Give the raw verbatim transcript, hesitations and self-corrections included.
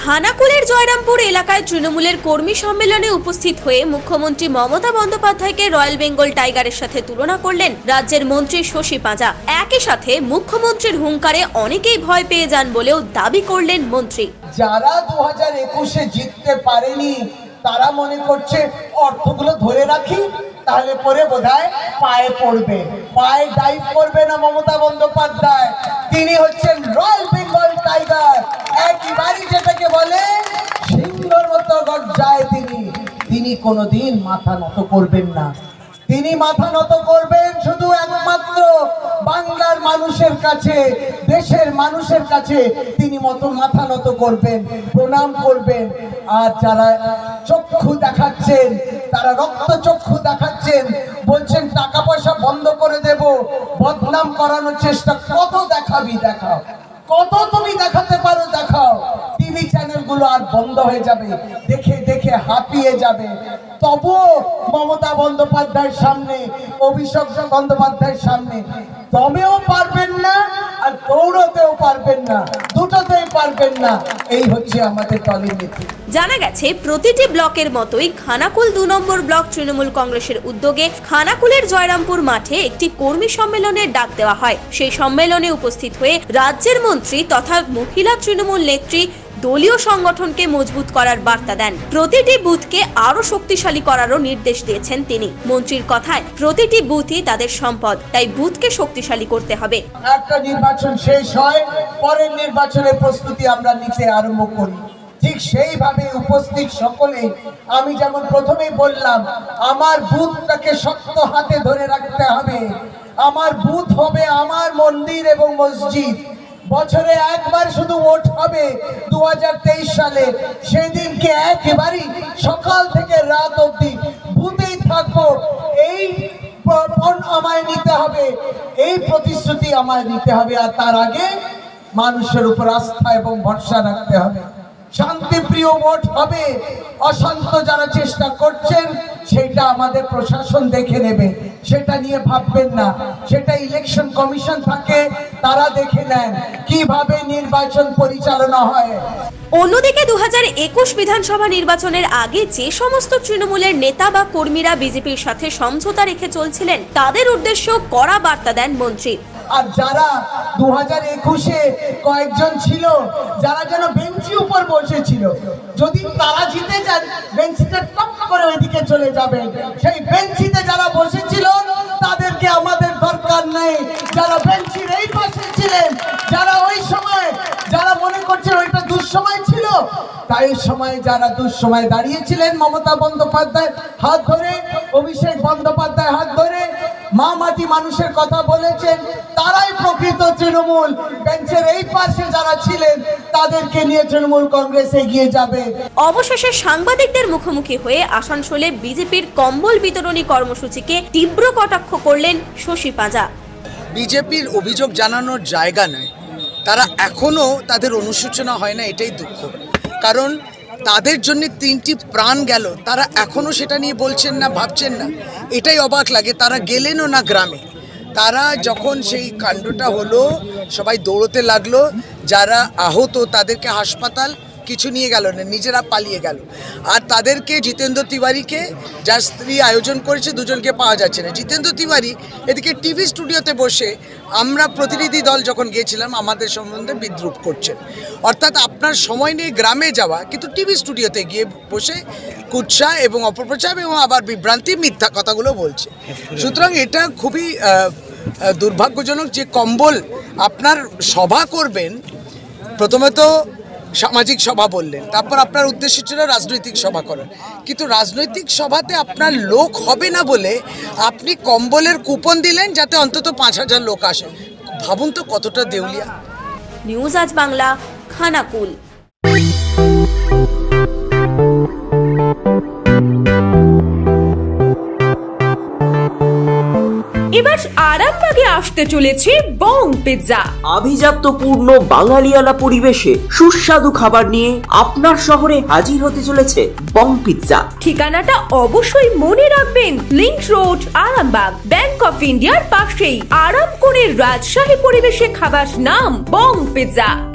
খানাকুলের জয়রামপুর এলাকায় তৃণমূলের কর্মী সম্মেলনে উপস্থিত হয়ে মুখ্যমন্ত্রী মমতা বন্দ্যোপাধ্যায়কে রয়্যাল বেঙ্গল টাইগারের সাথে তুলনা করলেন রাজ্যের মন্ত্রী শশী পাঁজা। একই সাথে মুখ্যমন্ত্রীর হুঙ্কারে অনেকেই ভয় পেয়ে যান বলেও দাবি করলেন মন্ত্রী। যারা দু হাজার একুশে জিততে পারেনি তারা মনে করছে অর্থগুলো ধরে রাখি, তাহলে পরে বোধহয় পায়ে পড়বে, পায়ে ডাইভ করবে না মমতা বন্দ্যোপাধ্যায়। তিনি হচ্ছেন রয়্যাল বেঙ্গল টাইগার, একবারই যেটাকে বলে সিংহর মতো গর্জায় তিনি। তিনি কোনোদিন মাথা নত করবেন না। তিনি মাথা নত করবেন শুধু একমাত্র বাংলার মানুষের কাছে, দেশের মানুষের কাছে তিনি মতো মাথা নত করবেন, প্রণাম করবেন। আর যারা চক্ষু দেখাচ্ছেন, তারা রক্ত চক্ষু দেখাচ্ছেন, বলছেন টাকা পয়সা বন্ধ করে দেব, বদনাম করানোর চেষ্টা, কত দেখাবি দেখাও, কত তুমি দেখাতে পারো দেখাও। টিভি চ্যানেলগুলো আর বন্ধ হয়ে যাবে, দেখে দেখে হাঁপিয়ে যাবে। তবুও মমতা বন্দ্যোপাধ্যায়ের সামনে, অভিষেক বন্দ্যোপাধ্যায়ের সামনে দমেও পারবেন না আর দৌড়তেও পারবেন না, দুটোতেই পারবেন না। এই হচ্ছে আমাদের দলের নীতি। জানা গেছে প্রতিটি ব্লকের মতোই খানাকুল দু নম্বর ব্লক তৃণমূল কংগ্রেসের উদ্যোগে খানাকুলের জয়রামপুর মাঠে একটি কর্মী সম্মেলনের ডাক দেওয়া হয়। সেই সম্মেলনে উপস্থিত হয়ে রাজ্যের মন্ত্রী তথা মহিলা তৃণমূল নেত্রী দলীয় সংগঠনকে মজবুত করার বার্তা দেন। প্রতিটি বুথকে আরো শক্তিশালী করারও নির্দেশ দিয়েছেন তিনি। মন্ত্রীর কথায় প্রতিটি বুথই তাদের সম্পদ, তাই বুথকে শক্তিশালী করতে হবে। একটা নির্বাচন শেষ হয়, পরের নির্বাচনের প্রস্তুতি আমরা নিতে আরম্ভ করি। ঠিক সেইভাবে উপস্থিত সকলে, আমি যেমন প্রথমেই বললাম, আমার বুথটাকে শক্ত হাতে ধরে রাখতে হবে। আমার বুথ হবে আমার মন্দির এবং মসজিদ। বছরে একবার শুধু ভোট হবে দু হাজার তেইশ সালে, সেদিনকে একেবারেই সকাল থেকে রাত অবধি বুথেই থাকবো। এই পণ আমায় নিতে হবে, এই প্রতিশ্রুতি আমায় নিতে হবে। আর তার আগে মানুষের উপর আস্থা এবং ভরসা রাখতে হবে। শান্তিপ্রিয় ভোট হবে। অশান্ত যারা চেষ্টা করছেন সেটা আমাদের প্রশাসন দেখে নেবে, সেটা নিয়ে ভাববেন না। সেটা ইলেকশন কমিশন থাকে, তারা দেখে নেন কিভাবে নির্বাচন পরিচালনা হয়। অন্যদিকে দু হাজার একুশ বিধানসভা নির্বাচনের আগে যে সমস্ত তৃণমূলের নেতা বা কর্মীরা বিজেপির সাথে সমঝোতা রেখে চলছিলেন, তাদের উদ্দেশ্য কড়া বার্তা দেন মন্ত্রী। আর যারা দু হাজার একুশে কয়েকজন ছিল যারা যেন বেঞ্চি উপর বসেছিল, যদি তারা জিতে যান বেঞ্চিতে টপ করে ওইদিকে চলে যাবেন। সেই বেঞ্চিতে যারা বসেছিল তাদেরকে আমাদের দরকার নেই। যারা বেঞ্চির এই পাশে ছিলেন, যারা ওই সময় যারা মনে করছেন ওইটা দুঃসময় ছিল, তাই সময় যারা দুঃসময় দাঁড়িয়েছিলেন মমতা বন্দ্যোপাধ্যায় হাত ধরে, অভিষেক বন্দ্যোপাধ্যায় হাত ধরে, মা মাটি মানুষের কথা বলেছেন, তারাই প্রকৃত তৃণমূল। বেঞ্চের এই পাশে যারা ছিলেন তাদেরকে নিয়ে তৃণমূল কংগ্রেস এগিয়ে যাবে। অবশেষে সাংবাদিকদের মুখোমুখি হয়ে আসানসোলে বিজেপির কম্বল বিতরণী কর্মসূচিকে তীব্র কটাক্ষ করলেন শশী পাঁজা। বিজেপির অভিযোগ জানানোর জায়গা নয়, তারা এখনো তাদের অনুশোচনা হয় না, এটাই দুঃখ। কারণ তাদের জন্য তিনটি প্রাণ গেল, তারা এখনো সেটা নিয়ে বলছেন না, ভাবছেন না। এটাই অবাক লাগে। তারা গেলেনও না গ্রামে। তারা যখন সেই কাণ্ডটা হলো সবাই দৌড়তে লাগলো, যারা আহত তাদেরকে হাসপাতাল কিছু নিয়ে গেল না, নিজেরা পালিয়ে গেল। আর তাদেরকে জিতেন্দ্র তিওয়ারিকে, যার স্ত্রী আয়োজন করেছে, দুজনকে পাওয়া যাচ্ছে না। জিতেন্দ্র তিওয়ারি এদিকে টিভি স্টুডিওতে বসে, আমরা প্রতিনিধি দল যখন গিয়েছিলাম আমাদের সম্বন্ধে বিদ্রুপ করছেন। অর্থাৎ আপনার সময় নিয়ে গ্রামে যাওয়া, কিন্তু টিভি স্টুডিওতে গিয়ে বসে কুৎসা এবং অপপ্রচার এবং আবার বিভ্রান্তি, মিথ্যা কথাগুলো বলছে। সুতরাং এটা খুবই দুর্ভাগ্যজনক যে কম্বল আপনার সভা করবেন। প্রথমে তো সামাজিক সভা বললেন, তারপর আপনার উদ্দেশ্য ছিল রাজনৈতিক সভা করার, কিন্তু রাজনৈতিক সভাতে আপনার লোক হবে না বলে আপনি কম্বলের কুপন দিলেন যাতে অন্তত পাঁচ হাজার লোক আসে। ভাবুন তো কতটা দেউলিয়া। নিউজ আজ বাংলা, খানাকুল। এবার আরামবাগে আসতে চলেছে বং পিৎজা। আভিজাত্যপূর্ণ বাঙালিয়ানা পরিবেশে সুস্বাদু খাবার নিয়ে আপনার শহরে হাজির হতে চলেছে বং পিৎজা। ঠিকানাটা অবশ্যই মনে রাখবেন, link road, Arambagh, bank of ইন্ডিয়ার পাশেই। আরাম করে রাজশাহী পরিবেশে খাবার নাম বং পিৎজা।